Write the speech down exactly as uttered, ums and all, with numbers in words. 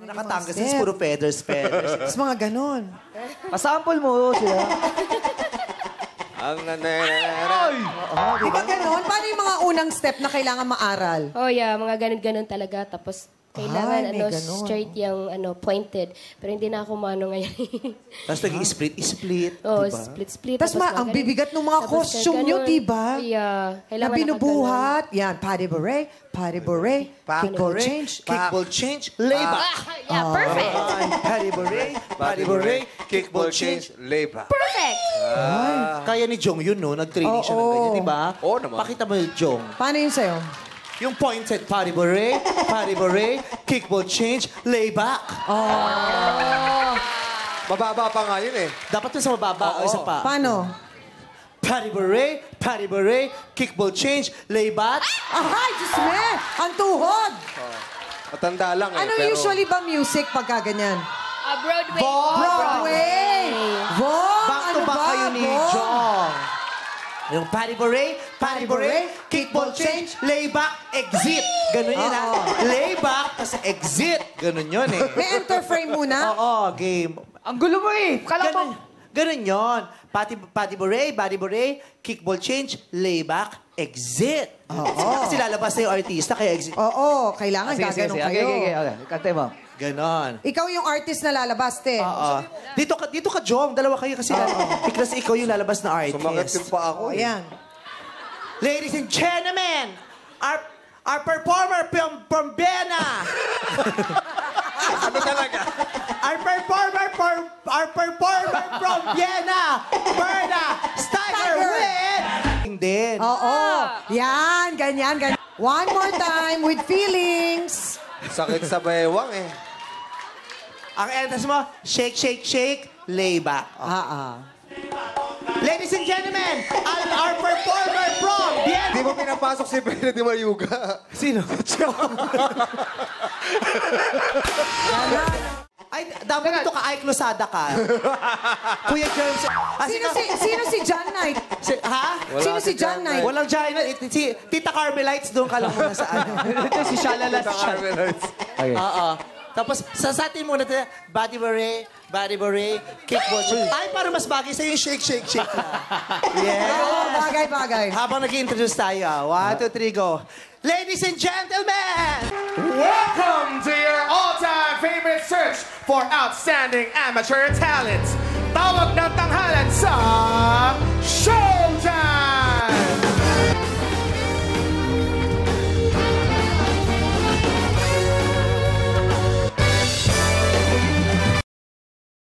Nakatanggas, is puro feathers, feathers. Tapos mga ganon. Pasample mo sila. Ang nanay. Di ba ganon? Paano yung mga unang step na kailangan maaral? Oh yeah, mga ganun-ganun talaga. Tapos kailangan Ay, may ano ganun. straight yung ano pointed. Pero hindi na ako mano ngayon. Tapos naging split-split, oh, diba? split-split. Tapos ma- ang bibigat ng mga Tapos costume nyo, ganun. di ba? Yeah. Na binubuhat. Yan, patty beret, patty beret, kickball change. Kickball change, layback. Yeah, perfect. Patty beret, Body beret, kickball change, layback. Perfect. Kaya ni Jong yun, no? Nag-training siya ng Oo. ganyan, di ba? Oo naman. Pakita mo yung Jong. Paano yun sa'yo? Yung pointed, patty beret, patty beret, kickball change, layback. Mababa pa nga yun eh. Dapat yun sa mababa, o isa pa. Paano? Patty beret, patty beret, kickball change, layback. Ahay, Diyos me! Ang tuhod! Matanda lang eh. Ano pero... usually ba music pagka ganyan? Uh, Broadway. Broadway! Vong! Back to Ano back ba, kayo ni Vong? Jong. Yung patty beret, patty beret, kickball change, layback, exit. Ganun yun, ha? Layback, tapos exit. Ganun yun, eh. May enter frame muna? Oo, game. Ang gulo mo eh. Kala Ganun, mo. ganun yun. Patty, patty beret, body beret, kickball change, layback, exit. Oo. Kasi lalabas na yung artista, kaya exit. Oo, kailangan Sige, sige, gaganong sige. kayo. Okay, okay, okay. Kante mo. Ganon. Ikaw yung artist na lalabas, te. Oo. Dito ka, dito ka, Jong. Dalawa kayo kasi because ikaw yung lalabas na artist. Sumakit yung pa ako O, eh. yan. Ladies and gentlemen, our our performer from from Vienna. Ano talaga? Our performer for our performer from Vienna, Berna Steiger with. Din. Oo. Yan, ganyan, ganyan. One more time with feelings. Sakit sa baywang eh. Ang entrance mo, shake, shake, shake, layback. Ah, ah. Ladies and gentlemen, our, our performer from Vienna. Di mo pinapasok si Bella Di Mayuga. Sino? Ay, dapat dito ka, ay, Closada ka. Kuya Germs. Ah, Sino si, sino si John Knight? Si, ha? Wala Sino si si John John Knight? Walang China. Si Tita Carmelites, doon ka lang muna sa ano. Ito si Shalala. Sa Carmelites. Oo. Tapos, sasatin muna tayo, body beret, body beret, kickball. Ay, para mas bagay sa'yo yung shake, shake, shake na. Yes. Oo, bagay, bagay. Habang nag-introduce tayo, ah. One, two, three, go. Ladies and gentlemen! Welcome to your all-time favorite search for outstanding amateur talent. Tawag ng tanghalan sa